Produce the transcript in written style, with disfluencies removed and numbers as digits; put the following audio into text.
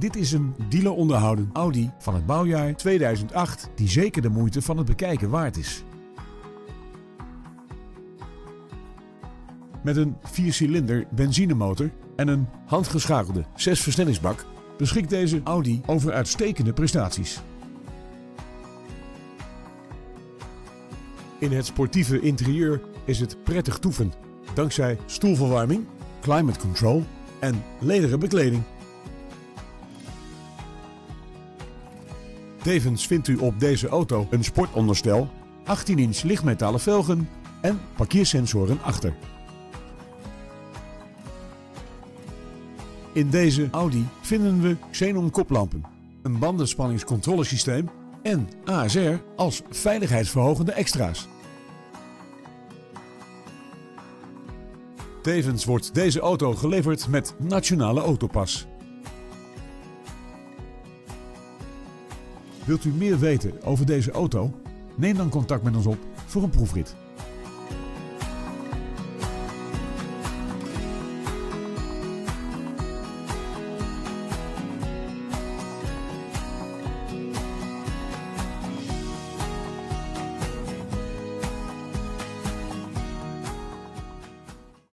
Dit is een dealer onderhouden Audi van het bouwjaar 2008 die zeker de moeite van het bekijken waard is. Met een 4-cilinder benzinemotor en een handgeschakelde 6-versnellingsbak beschikt deze Audi over uitstekende prestaties. In het sportieve interieur is het prettig toeven, dankzij stoelverwarming, climate control en lederen bekleding. Tevens vindt u op deze auto een sportonderstel, 18-inch lichtmetalen velgen en parkeersensoren achter. In deze Audi vinden we xenon koplampen, een bandenspanningscontrolesysteem en ASR als veiligheidsverhogende extra's. Tevens wordt deze auto geleverd met Nationale Autopas. Wilt u meer weten over deze auto? Neem dan contact met ons op voor een proefrit.